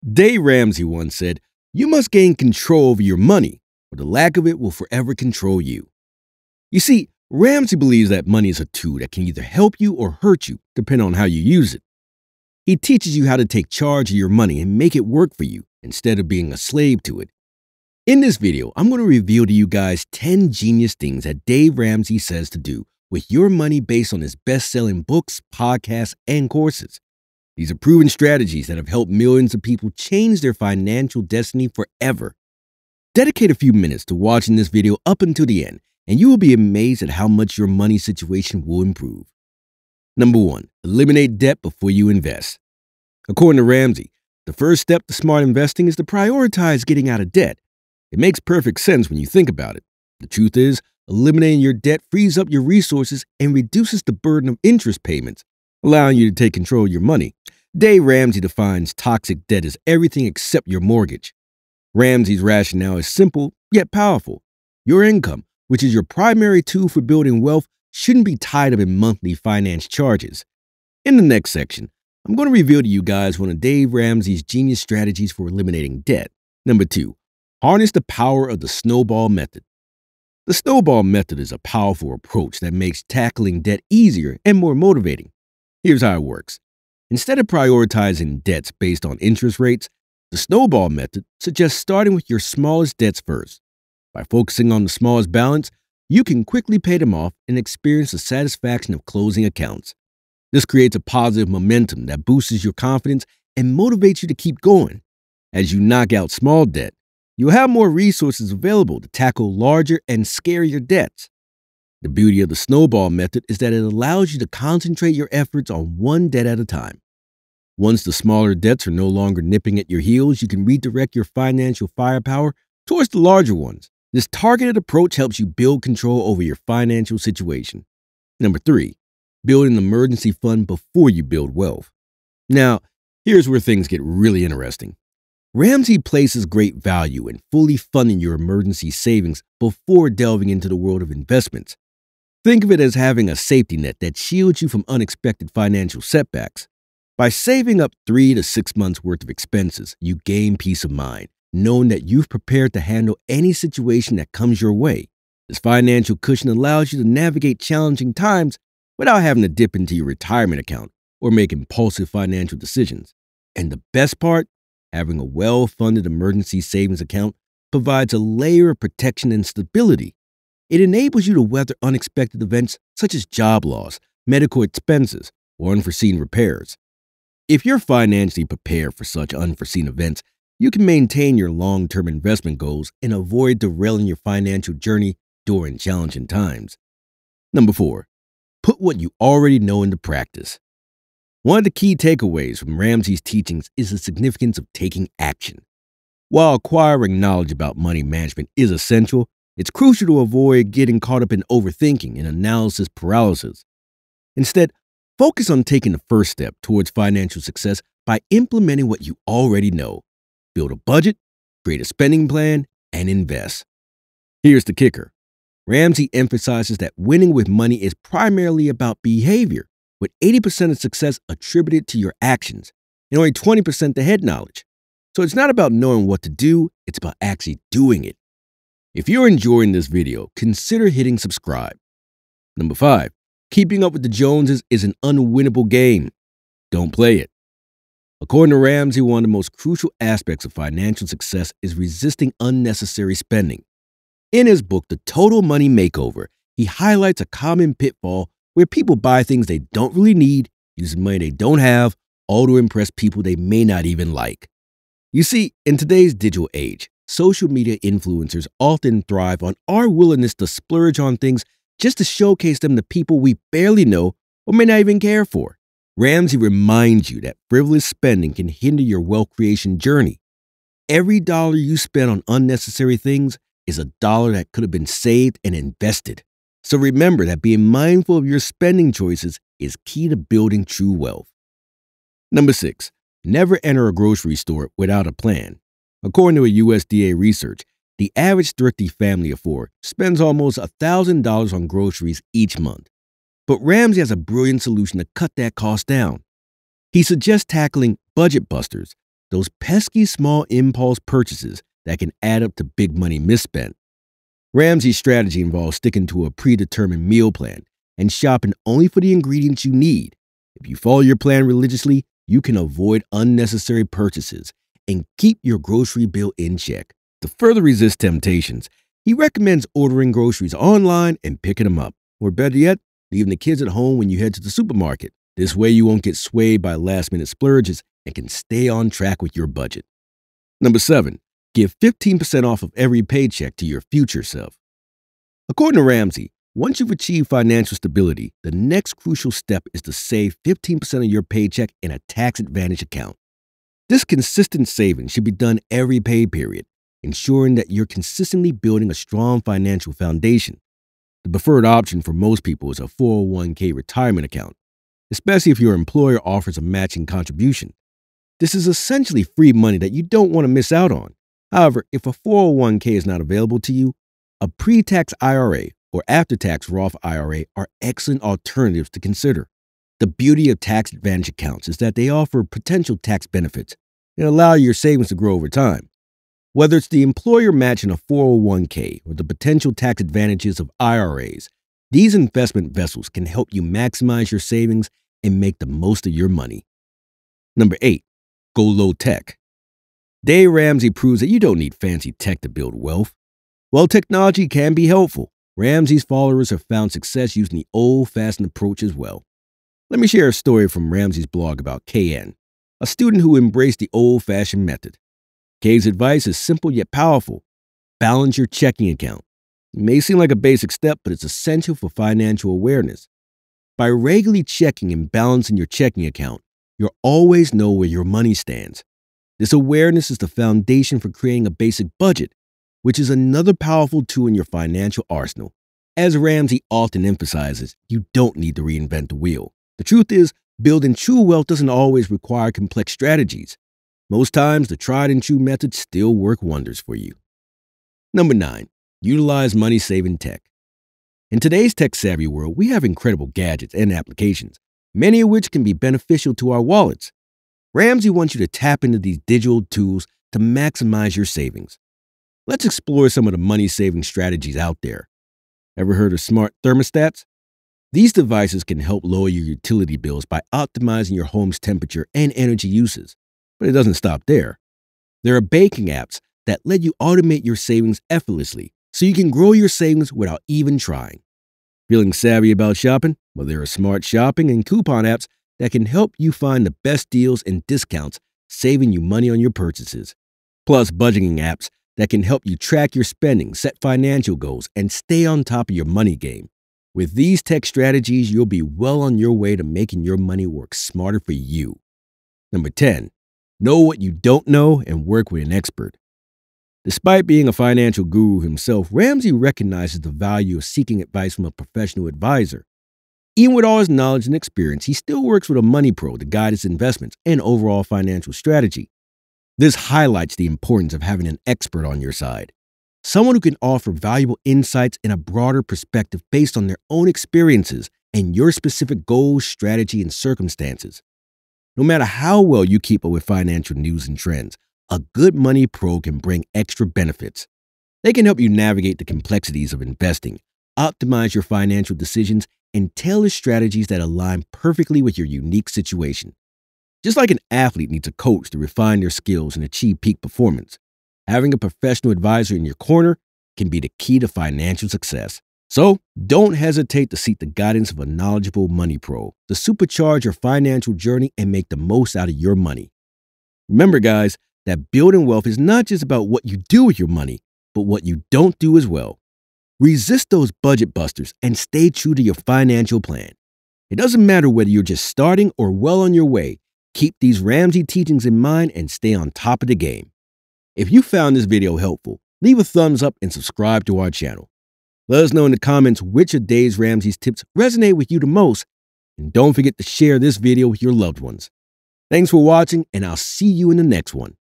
Dave Ramsey once said, "You must gain control over your money, or the lack of it will forever control you." You see, Ramsey believes that money is a tool that can either help you or hurt you, depending on how you use it. He teaches you how to take charge of your money and make it work for you, instead of being a slave to it. In this video, I'm going to reveal to you guys 10 genius things that Dave Ramsey says to do with your money based on his best-selling books, podcasts, and courses. These are proven strategies that have helped millions of people change their financial destiny forever. Dedicate a few minutes to watching this video up until the end, and you will be amazed at how much your money situation will improve. Number 1, eliminate debt before you invest. According to Ramsey, the first step to smart investing is to prioritize getting out of debt. It makes perfect sense when you think about it. The truth is, eliminating your debt frees up your resources and reduces the burden of interest payments, allowing you to take control of your money. Dave Ramsey defines toxic debt as everything except your mortgage. Ramsey's rationale is simple yet powerful. Your income, which is your primary tool for building wealth, shouldn't be tied up in monthly finance charges. In the next section, I'm going to reveal to you guys one of Dave Ramsey's genius strategies for eliminating debt. Number 2, harness the power of the snowball method. The snowball method is a powerful approach that makes tackling debt easier and more motivating. Here's how it works. Instead of prioritizing debts based on interest rates, the snowball method suggests starting with your smallest debts first. By focusing on the smallest balance, you can quickly pay them off and experience the satisfaction of closing accounts. This creates a positive momentum that boosts your confidence and motivates you to keep going. As you knock out small debt, you'll have more resources available to tackle larger and scarier debts. The beauty of the snowball method is that it allows you to concentrate your efforts on one debt at a time. Once the smaller debts are no longer nipping at your heels, you can redirect your financial firepower towards the larger ones. This targeted approach helps you build control over your financial situation. Number 3, build an emergency fund before you build wealth. Now, here's where things get really interesting. Ramsey places great value in fully funding your emergency savings before delving into the world of investments. Think of it as having a safety net that shields you from unexpected financial setbacks. By saving up 3 to 6 months' worth of expenses, you gain peace of mind, knowing that you've prepared to handle any situation that comes your way. This financial cushion allows you to navigate challenging times without having to dip into your retirement account or make impulsive financial decisions. And the best part? Having a well-funded emergency savings account provides a layer of protection and stability. It enables you to weather unexpected events such as job loss, medical expenses, or unforeseen repairs. If you're financially prepared for such unforeseen events, you can maintain your long-term investment goals and avoid derailing your financial journey during challenging times. Number 4, put what you already know into practice. One of the key takeaways from Ramsey's teachings is the significance of taking action. While acquiring knowledge about money management is essential, it's crucial to avoid getting caught up in overthinking and analysis paralysis. Instead, focus on taking the first step towards financial success by implementing what you already know. Build a budget, create a spending plan, and invest. Here's the kicker. Ramsey emphasizes that winning with money is primarily about behavior, with 80% of success attributed to your actions and only 20% to head knowledge. So it's not about knowing what to do, it's about actually doing it. If you're enjoying this video, consider hitting subscribe. Number 5, keeping up with the Joneses is an unwinnable game. Don't play it. According to Ramsey, one of the most crucial aspects of financial success is resisting unnecessary spending. In his book, The Total Money Makeover, he highlights a common pitfall where people buy things they don't really need, using money they don't have, all to impress people they may not even like. You see, in today's digital age, social media influencers often thrive on our willingness to splurge on things just to showcase them to people we barely know or may not even care for. Ramsey reminds you that frivolous spending can hinder your wealth creation journey. Every dollar you spend on unnecessary things is a dollar that could have been saved and invested. So remember that being mindful of your spending choices is key to building true wealth. Number 6, never enter a grocery store without a plan. According to a USDA research, the average thrifty family of 4 spends almost $1,000 on groceries each month. But Ramsey has a brilliant solution to cut that cost down. He suggests tackling budget busters, those pesky small impulse purchases that can add up to big money misspent. Ramsey's strategy involves sticking to a predetermined meal plan and shopping only for the ingredients you need. If you follow your plan religiously, you can avoid unnecessary purchases and keep your grocery bill in check. To further resist temptations, he recommends ordering groceries online and picking them up. Or better yet, leaving the kids at home when you head to the supermarket. This way you won't get swayed by last-minute splurges and can stay on track with your budget. Number 7. Give 15% off of every paycheck to your future self. According to Ramsey, once you've achieved financial stability, the next crucial step is to save 15% of your paycheck in a tax-advantaged account. This consistent saving should be done every pay period, ensuring that you're consistently building a strong financial foundation. The preferred option for most people is a 401k retirement account, especially if your employer offers a matching contribution. This is essentially free money that you don't want to miss out on. However, if a 401k is not available to you, a pre-tax IRA or after-tax Roth IRA are excellent alternatives to consider. The beauty of tax-advantage accounts is that they offer potential tax benefits and allow your savings to grow over time. Whether it's the employer matching a 401k or the potential tax advantages of IRAs, these investment vessels can help you maximize your savings and make the most of your money. Number 8. Go low tech. Dave Ramsey proves that you don't need fancy tech to build wealth. While technology can be helpful, Ramsey's followers have found success using the old-fashioned approach as well. Let me share a story from Ramsey's blog about KN, a student who embraced the old-fashioned method. K's advice is simple yet powerful. Balance your checking account. It may seem like a basic step, but it's essential for financial awareness. By regularly checking and balancing your checking account, you'll always know where your money stands. This awareness is the foundation for creating a basic budget, which is another powerful tool in your financial arsenal. As Ramsey often emphasizes, you don't need to reinvent the wheel. The truth is, building true wealth doesn't always require complex strategies. Most times, the tried and true methods still work wonders for you. Number 9. Utilize money-saving tech. In today's tech-savvy world, we have incredible gadgets and applications, many of which can be beneficial to our wallets. Ramsey wants you to tap into these digital tools to maximize your savings. Let's explore some of the money-saving strategies out there. Ever heard of smart thermostats? These devices can help lower your utility bills by optimizing your home's temperature and energy uses. But it doesn't stop there. There are banking apps that let you automate your savings effortlessly, so you can grow your savings without even trying. Feeling savvy about shopping? Well, there are smart shopping and coupon apps that can help you find the best deals and discounts, saving you money on your purchases. Plus, budgeting apps that can help you track your spending, set financial goals, and stay on top of your money game. With these tech strategies, you'll be well on your way to making your money work smarter for you. Number 10. Know what you don't know and work with an expert. Despite being a financial guru himself, Ramsey recognizes the value of seeking advice from a professional advisor. Even with all his knowledge and experience, he still works with a money pro to guide his investments and overall financial strategy. This highlights the importance of having an expert on your side, someone who can offer valuable insights and a broader perspective based on their own experiences and your specific goals, strategy, and circumstances. No matter how well you keep up with financial news and trends, a good money pro can bring extra benefits. They can help you navigate the complexities of investing, optimize your financial decisions, and tailor strategies that align perfectly with your unique situation. Just like an athlete needs a coach to refine their skills and achieve peak performance, having a professional advisor in your corner can be the key to financial success. So, don't hesitate to seek the guidance of a knowledgeable money pro to supercharge your financial journey and make the most out of your money. Remember, guys, that building wealth is not just about what you do with your money, but what you don't do as well. Resist those budget busters and stay true to your financial plan. It doesn't matter whether you're just starting or well on your way. Keep these Ramsey teachings in mind and stay on top of the game. If you found this video helpful, leave a thumbs up and subscribe to our channel. Let us know in the comments which of Dave Ramsey's tips resonate with you the most, and don't forget to share this video with your loved ones. Thanks for watching, and I'll see you in the next one.